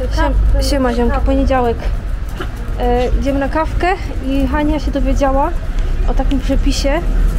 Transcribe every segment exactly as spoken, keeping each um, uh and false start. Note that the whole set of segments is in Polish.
Siem, siema ziomki, poniedziałek. E, idziemy na kawkę i Hania się dowiedziała o takim przepisie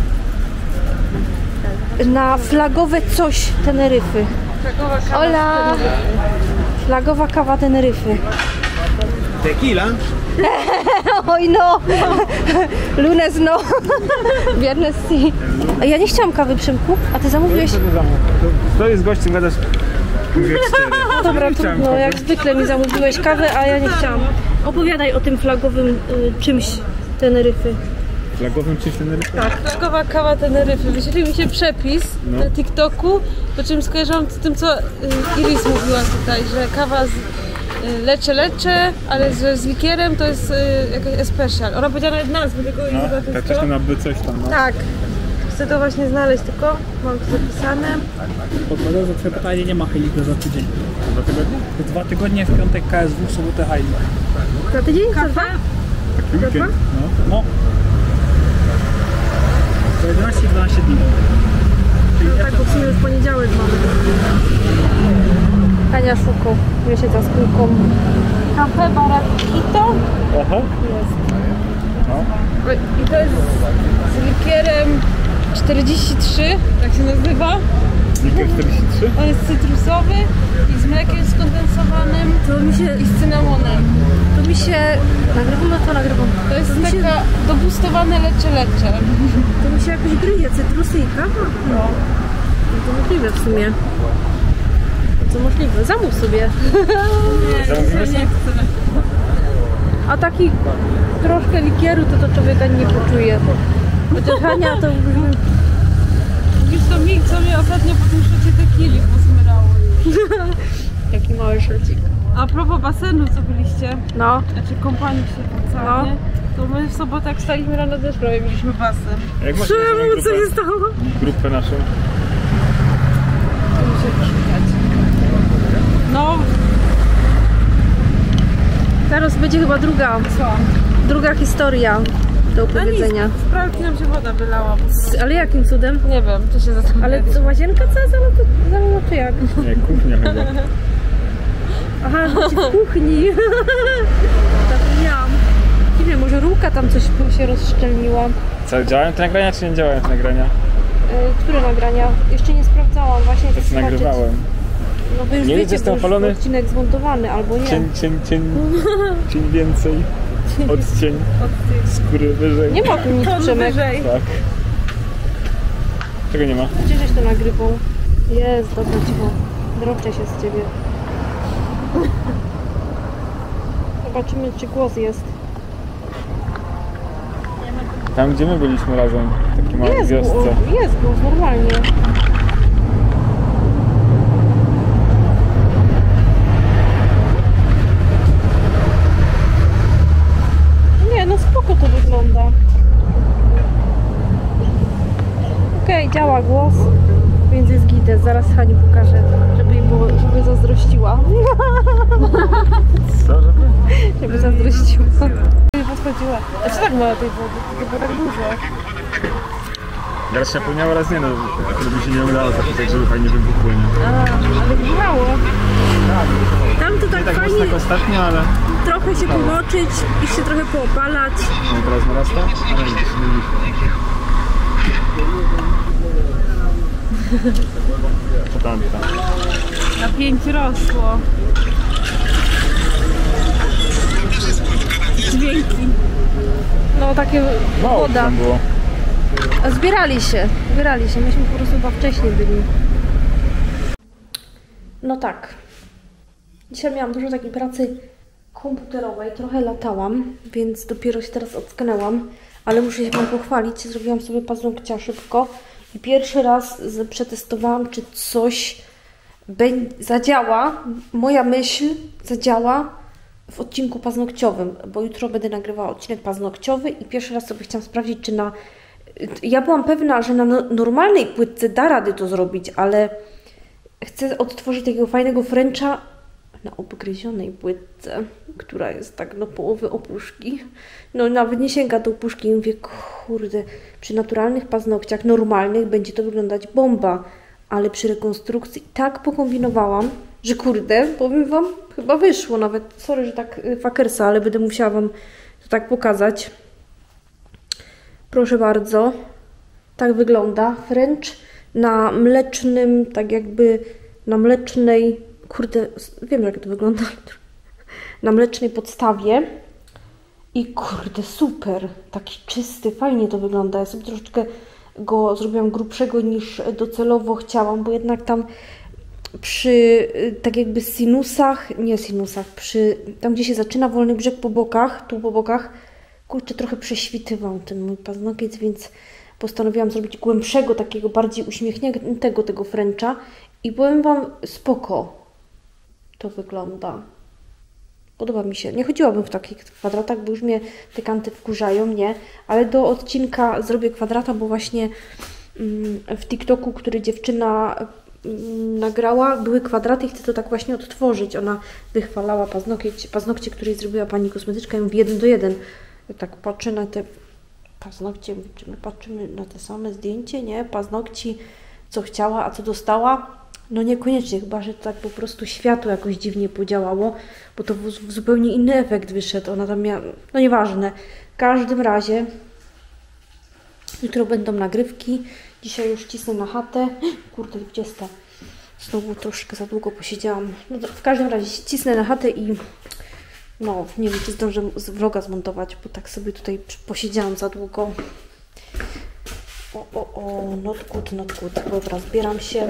na flagowe coś Teneryfy. Ola! Flagowa kawa Teneryfy. Tequila? Oj no! Lunes no! Viernes si. A ja nie chciałam kawy, Przemku, a ty zamówiłeś? To jest gościem, gadasz dwie cztery. Dobra, trudno, jak zwykle mi zamówiłeś kawę, a ja nie chciałam. Opowiadaj o tym flagowym y, czymś Teneryfy. Flagowym czymś Teneryfy? Tak, flagowa kawa Teneryfy. Wyświetlił mi się przepis no. na TikToku, po czym skojarzyłam z tym, co y, Iris mówiła tutaj, że kawa z y, lecze lecze, ale że z likierem to jest y, jakaś especial. Ona powiedziała nawet nazwę tego No, i tak coś tam aby coś tam, no. Tak. Chcę to właśnie znaleźć, tylko mam to zapisane. Podpowiadam, że twoje pytanie nie ma hejliku za tydzień. Dwa tygodnie? Dwa tygodnie, w piątek K S W, w sobotę hejlik. Za tydzień? Za dwa? Taki weekend. No. no. To jedenaście dwanaście dni. No tak, bo w sumie już poniedziałek mamy. Hania szuka miesiąca z kółką. Kafe Barakito. Aha. Jest. No. I to jest z likierem czterdzieści trzy, tak się nazywa. Likier czterdzieści trzy? On jest cytrusowy i z mlekiem skondensowanym To mi się... i z cynamonem. To mi się... Nagrywam, to nagrywam. To jest To mi taka się... dobustowane lecze lecze. To mi się jakoś gryje, cytrusy i kawa? No. To możliwe w sumie. Co możliwe? Zamów sobie. Zamówimy sobie? A taki troszkę likieru to to człowieka nie poczuje. Chociaż Hania to... Wiesz to mi, co mnie ostatnio po tym szocie tequili posmyrało. Jaki mały szlecik. A propos basenu, co byliście, No. znaczy kąpani się tam całe, No. to my w sobotę jak staliśmy rano też prawie mieliśmy basen. A jak masz Czemu? Co się stało? grupę naszą? To muszę poszukać. No, Teraz będzie chyba druga, co? druga historia do opowiedzenia. Z pralki nam się woda wylała. Bo... Ale jakim cudem? Nie wiem, to się zastanawiam. Ale to łazienka cała zalała czy jak? Nie, kuchnia chyba. Aha, że w kuchni. Zapomniałam. Nie wiem, może rurka tam coś się rozszczelniła. Co, działają te nagrania, czy nie działają te nagrania? Yy, które nagrania? Jeszcze nie sprawdzałam, właśnie To tak co zobaczyć. nagrywałem. No wy już Nie wiecie, wiecie, jestem bo już opalony? odcinek zmontowany, albo nie. Cień, cień, cień, cień więcej. Odcień skóry wyżej. Nie ma tu nic, Ton Przemek. wyżej. Tak. Czego nie ma? Gdzie żeś to nagrywał? Jest, dobra, cicho. Droczę się z ciebie. Zobaczymy, czy głos jest. Tam, gdzie my byliśmy razem, w takiej małej Jest wiosce. głos, jest głos, normalnie. Nie, no spoko to wygląda. Okej, okay, działa głos, więc jest gites. Zaraz Hani pokażę, żeby jej było, żeby zazdrościła. Co, żeby? Żeby zazdrościła. Podchodziła. A co tak ma tej wody? To było tak dużo. Teraz się napełniało, raz nie, no, żeby się nie udało tak, żeby fajnie wybuchło, nie? A, ale wybrało. Tam to tak Nie tak mocno fajnie jak ostatnio, ale... trochę się pomoczyć i się trochę poopalać. No teraz narasta? Ale nie, się nie liczy. Co tam, tam? Napięcie rosło. Dźwięki. No takie Mało woda. tam było. A zbierali się, zbierali się. Myśmy po prostu chyba wcześniej byli. No tak. Dzisiaj miałam dużo takiej pracy komputerowej. Trochę latałam, więc dopiero się teraz ocknęłam. Ale muszę się wam pochwalić. Zrobiłam sobie paznokcia szybko. I pierwszy raz przetestowałam, czy coś zadziała. Moja myśl zadziała w odcinku paznokciowym, bo jutro będę nagrywała odcinek paznokciowy i pierwszy raz sobie chciałam sprawdzić, czy na... Ja byłam pewna, że na normalnej płytce da rady to zrobić, ale chcę odtworzyć takiego fajnego Frencha na obgryzionej płytce, która jest tak do połowy opuszki. No nawet nie sięga do opuszki i mówię, kurde, przy naturalnych paznokciach normalnych będzie to wyglądać bomba, ale przy rekonstrukcji tak pokombinowałam, że kurde, powiem wam, chyba wyszło nawet. Sorry, że tak fakersa, ale będę musiała wam to tak pokazać. Proszę bardzo. Tak wygląda French na mlecznym, tak jakby na mlecznej, kurde, wiem jak to wygląda, na mlecznej podstawie. I kurde, super, taki czysty, fajnie to wygląda. Ja sobie troszeczkę go zrobiłam grubszego niż docelowo chciałam, bo jednak tam przy tak jakby sinusach, nie sinusach, przy tam gdzie się zaczyna wolny brzeg po bokach, tu po bokach, kurczę, trochę prześwitywał ten mój paznokieć, więc postanowiłam zrobić głębszego, takiego bardziej uśmiechniętego tego Frencha i powiem wam, spoko to wygląda. Podoba mi się. Nie chodziłabym w takich kwadratach, bo już mnie te kanty wkurzają, nie? Ale do odcinka zrobię kwadrata, bo właśnie w TikToku, który dziewczyna nagrała, były kwadraty i chcę to tak właśnie odtworzyć. Ona wychwalała paznokcie, paznokcie, które zrobiła pani kosmetyczka i mówi jeden do jeden. Ja tak patrzę na te paznokcie, czy my patrzymy na te same zdjęcie, nie? Paznokci, co chciała, a co dostała. No niekoniecznie, chyba że tak po prostu światło jakoś dziwnie podziałało, bo to w, w zupełnie inny efekt wyszedł. Ona tam miała, no nieważne. W każdym razie jutro będą nagrywki. Dzisiaj już cisnę na chatę. Kurde, dwudziesta. Znowu troszkę za długo posiedziałam. No to w każdym razie cisnę na chatę i no nie wiem, czy zdążę z vloga zmontować, bo tak sobie tutaj posiedziałam za długo. O, o, o, not good, not good. Dobra, zbieram się.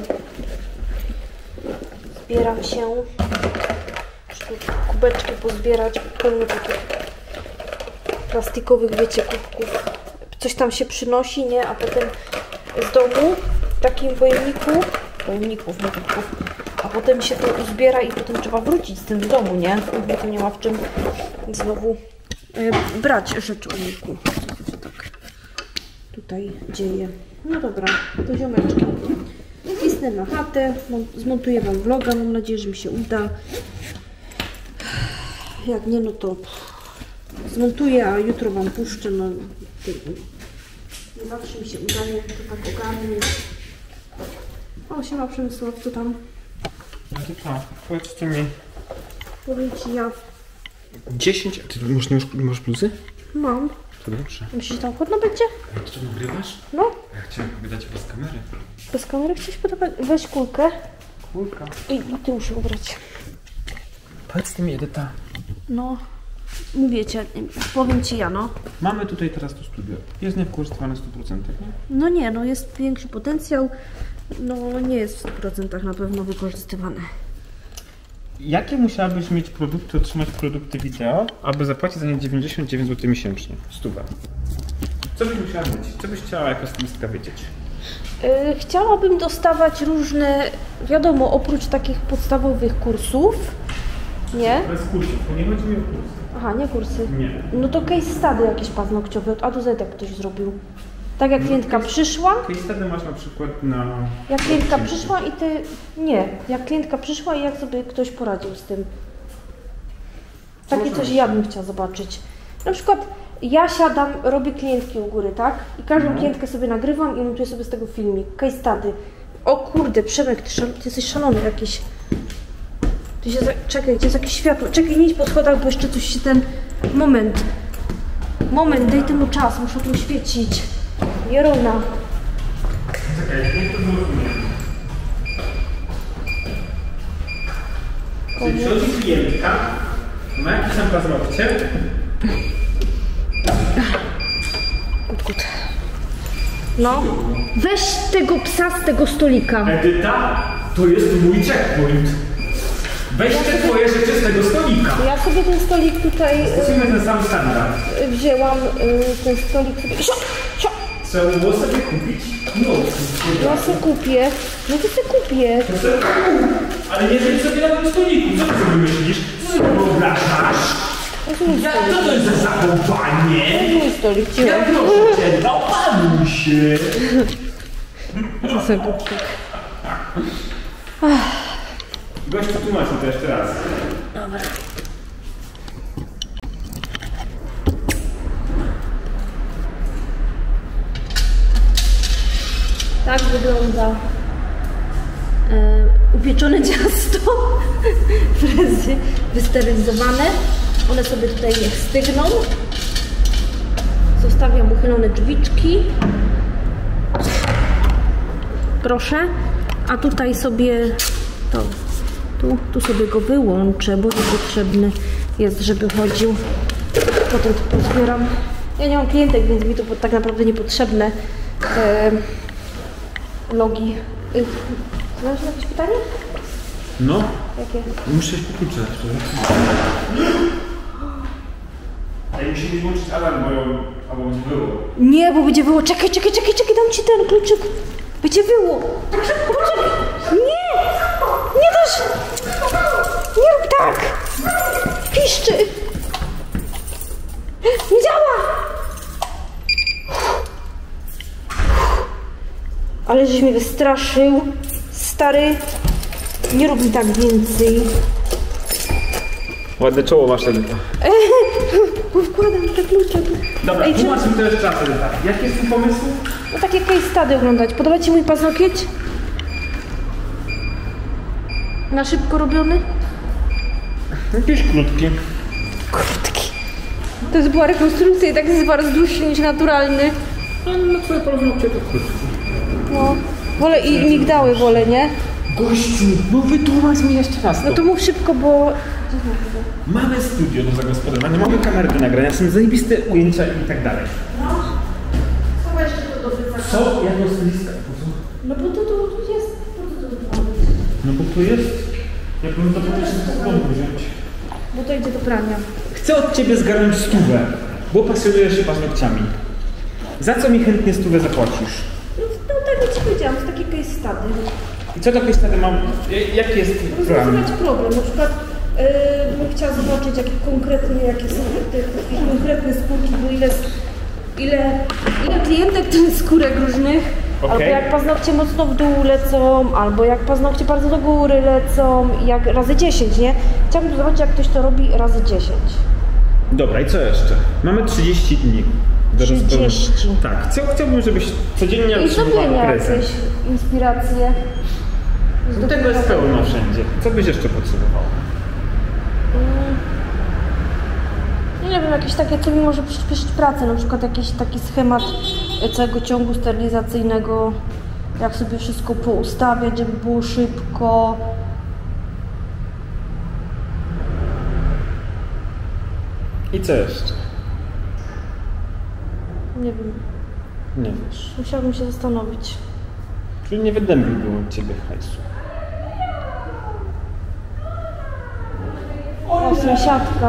Zbieram się. Muszę tu kubeczki pozbierać, pełno takich plastikowych, wiecie, kubków. Coś tam się przynosi, nie? A potem z domu w takim pojemniku, pojemników, nie kubków, a potem się to uzbiera i potem trzeba wrócić z tym do domu, nie? Bo to nie ma w czym znowu e, brać rzeczy uniku. Co się tak tutaj dzieje. No dobra, to ziomeczki. Cisnę na chatę, zmontuję wam vloga, mam nadzieję, że mi się uda. Jak nie, no to zmontuję, a jutro wam puszczę. No, nie zawsze mi się udaje to tak ogarnąć. O, siema Przemysław, co tam? No to co? Powiedzcie mi. Powiem ci ja. dziesięć. A ty masz, nie masz bluzy? Mam. To dobrze. Myślisz, że tam chłodno będzie? A ty to nagrywasz? No. Ja chciałem powiedzieć bez kamery. Bez kamery chciałeś podobać? Weź kulkę. Kulka. I, i ty muszę ubrać. Powiedz mi, Edyta. No. Mówię ci, powiem ci ja, no. Mamy tutaj teraz to studio. Jest niewykorzystane w stu procentach, nie? No nie, no jest większy potencjał. No nie jest w stu procentach na pewno wykorzystywane. Jakie musiałabyś mieć produkty, otrzymać produkty wideo, aby zapłacić za nie dziewięćdziesiąt dziewięć złotych miesięcznie? Stówę. Co byś musiała mieć? Co byś chciała jako stylistka wiedzieć? Yy, chciałabym dostawać różne, wiadomo, oprócz takich podstawowych kursów, nie? Bez kursów, bo nie chodzi mi o kursy. Aha, nie kursy. Nie. No to case study jakieś paznokciowe od A do Z jak ktoś zrobił. Tak jak klientka przyszła, Case study masz na przykład na... jak klientka przyszła i ty... Nie, jak klientka przyszła i jak sobie ktoś poradził z tym. Takie coś ja bym chciała zobaczyć. Na przykład ja siadam, robię klientki u góry, tak? I każdą No. klientkę sobie nagrywam i montuję sobie z tego filmik. Case study. O kurde, Przemek, ty, szal... ty jesteś szalony jakiś. Ty się za... Czekaj, gdzie jest jakieś światło? Czekaj, nie idź po schodach, bo jeszcze coś się ten... Moment. Moment, daj temu czas, muszę tu świecić. Jerona. Czekaj, jak to zrozumiem. Czyli przychodzi klientka, ma jakiś tam paznokcie. Gut, gut. No, weź tego psa z tego stolika. Edyta, to jest mój checkpoint. Weź te twoje rzeczy z tego stolika. Ja sobie ten stolik tutaj y, Musimy ten sam standard. wzięłam, y, ten stolik sobie... Sio, sio. Trzeba było sobie kupić nowy. Ja sobie kupię. No to sobie kupię. Ale nie żeby sobie na tym stoliku. Co ty sobie myślisz? Co sobie wyobrażasz? Ja, co to jest za zachowanie? Mój stolik, cię. Ja proszę cię, opanuj się. To sobie kupię. Gościu tłumaczy to jeszcze raz. Dobra. Tak wygląda e, pieczone ciasto, frezy wysterylizowane. One sobie tutaj niech stygną. Zostawiam uchylone drzwiczki. Proszę. A tutaj sobie to, tu, tu sobie go wyłączę, bo niepotrzebny jest, żeby chodził. Potem to pozbieram. Ja nie mam klientek, więc mi to tak naprawdę niepotrzebne. E, logi. E, Znasz jakieś pytanie? No. Jakie? Muszę się pokluczyć. Ej, musimy włączyć alarm, bo albo było. Nie, bo będzie było. Czekaj, czekaj, czekaj, czekaj, dam ci ten kluczyk. Będzie było. Poczekaj. Nie! Nie dasz! Nie rób tak! Piszczy! Nie działa! Ale żeś mnie wystraszył. Stary, nie rób mi tak więcej. Ładne czoło masz, Edyta. Bo wkładam te klucze. Dobra, tłumacz mi to jeszcze raz, Edyta. Jaki jest twój pomysł? No takie case study oglądać. Podoba ci mój paznokieć? Na szybko robiony? Jakiś krótki. Krótki. To jest była rekonstrukcja i tak jest bardzo dłuższy niż naturalny. No twoje paznokcie to krótki. No. Wolę i migdały wolę, nie? Gościu, no wytłumacz mi jeszcze raz to. No to mów szybko, bo... Mamy studio do zagospodarowania, mamy kamery do nagrania, są zajebiste ujęcia i tak dalej. No. Co jeszcze to do wyzwania? Co? Jako stylistka? No bo to tu jest... Po co to tu? No bo tu jest... Jakbym to potem z domu wziąć. Bo to idzie do prania. Chcę od ciebie zgarnąć stówę, bo pasjonujesz się paznokciami. Za co mi chętnie stówę zapłacisz? No, no tak jak ci powiedziałam, to takie case study. I co takiej wtedy mam? Jaki jest plan? Rozwiązywać problem. Na przykład yy, bym chciała zobaczyć, jakie konkretnie, jakie są te, te konkretne skórki, bo ile, ile, ile klientek tych skórek różnych. Okay. Albo jak paznokcie mocno w dół lecą, albo jak paznokcie bardzo do góry lecą, jak razy dziesięć, nie? Chciałabym zobaczyć, jak ktoś to robi razy dziesięć. Dobra, i co jeszcze? Mamy trzydzieści dni. Do trzydzieści. Tak, Chcę, chciałbym, żebyś codziennie I otrzymywała zrobienia prezent. jakieś inspiracje. Do tego jest pełno wszędzie. Co byś jeszcze potrzebował? Nie wiem, jakieś takie, co mi może przyspieszyć pracę, na przykład jakiś taki schemat całego ciągu sterylizacyjnego, jak sobie wszystko poustawiać, żeby było szybko. I co jeszcze? Nie wiem, Nie wiesz. musiałabym się zastanowić. Czyli nie wydębiłbym od ciebie hajsu. O, sąsiadka.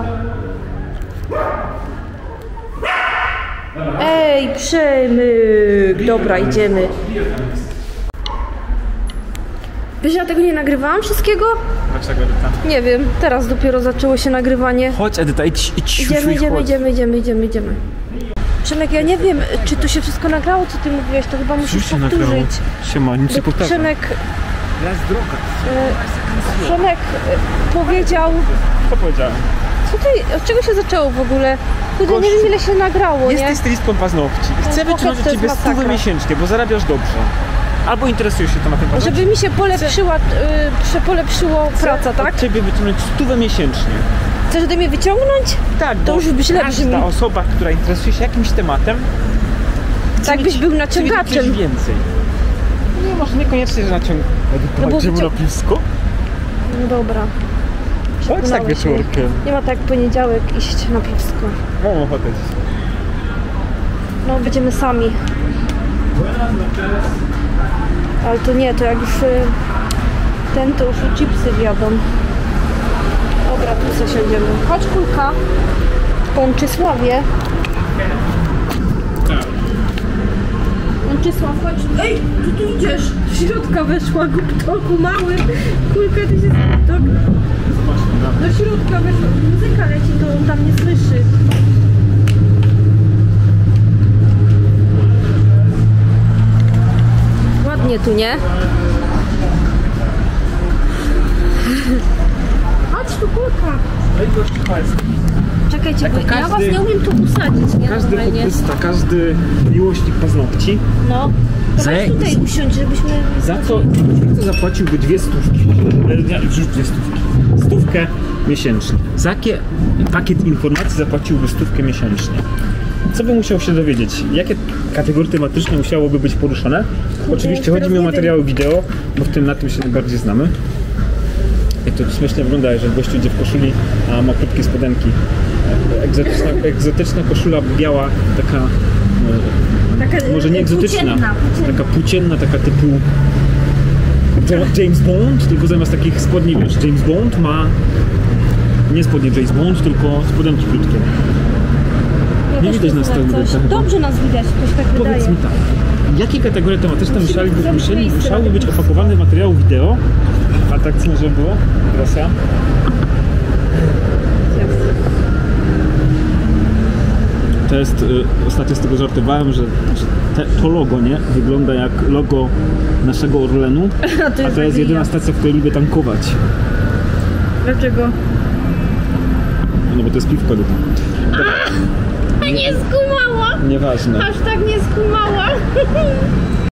Ej, Przemyk! Dobra, idziemy. Wiesz, ja tego nie nagrywałam wszystkiego? Dlaczego, Edyta? Nie wiem, teraz dopiero zaczęło się nagrywanie. Chodź, Edyta, idź, idź. Idziemy, idziemy, idziemy, idziemy, idziemy, idziemy. Przemek, ja nie wiem, czy to się wszystko nagrało, co ty mówiłeś, to chyba musisz powtórzyć. Siema, nic nie powtarzam. Przemek, Jest droga. e, Przemek e, powiedział... Co powiedziałem? Co ty, od czego się zaczęło w ogóle? Kurde, nie wiem, ile się nagrało, nie? Jesteś stylistką paznokci. Chcę No, wyciągnąć to od jest ciebie stówę masakra. miesięcznie, bo zarabiasz dobrze. Albo interesujesz się tematem paznokci. Żeby mi się polepszyła, y, polepszyło praca, tak? Od ciebie wyciągnąć stówę miesięcznie. Chcesz ode mnie wyciągnąć? Tak, To bo już źle brzmi. każda osoba, która interesuje się jakimś tematem, Tak byś był chce mieć naciągaczem. coś więcej. Nie, może niekoniecznie, że naciąg... No bo Idziemy wycią- na piwsko? No dobra. Chodź tak Przekonałeś mnie. wieczorkiem. Nie ma tak jak poniedziałek iść na piwsko. Mam ochotę dziś. No, będziemy sami. Ale to nie, to jak już y, ten, to już i chipsy wjadą. Dobra, tu sobie siądziemy. Chodź, kulka. Pączysławie. Pączysław, chodź. Ej, tu tu idziesz. Do środka weszła, głuptoku mały. Kulka, ty się... Do, do środka weszła. Muzyka leci, to on tam nie słyszy. Ładnie tu, nie? Chodź tu, kulka. Czekajcie, bo ja każdy- was nie umiem tu usadzić, nie? Każdy Normalnie. hobbysta, każdy miłośnik paznokci No, Za, Weź tutaj usiądź, żebyśmy... za co, za co zapłaciłby dwie stówki? Nie, wrzuć dwie stówki. Stówkę miesięcznie. Za jakie pakiet informacji zapłaciłby stówkę miesięcznie? Co by musiał się dowiedzieć? Jakie kategorie tematyczne musiałoby być poruszone? Oczywiście chodzi mi o materiały wideo, bo w tym na tym się najbardziej znamy. Jak to śmiesznie wygląda, że gościu idzie w koszuli, a ma krótkie spodenki. Egzotyczna, egzotyczna koszula biała, taka... Taka, może nie egzotyczna, płócienna, płócienna. taka płócienna, taka typu James Bond, tylko zamiast takich spodni, wiesz, James Bond ma nie spodnie James Bond, tylko spodenki krótkie. Ja Nie też widać nas tak tak coś. tak- Dobrze nas widać, to się tak wydaje. Powiedz mi tak, jakie kategorie tematyczne musiałyby, zrobić musieli, miejsce musiały na być tym. opakowane w materiał wideo, atrakcyjne, żeby było? Proszę. To jest, y, ostatnio z tego żartowałem, że, że te, to logo, nie? Wygląda jak logo naszego Orlenu, A to a to jest jedyna stacja, w której lubię tankować. Dlaczego? No bo to jest piwko. A nie skumała! Nieważne. Aż tak nie skumała!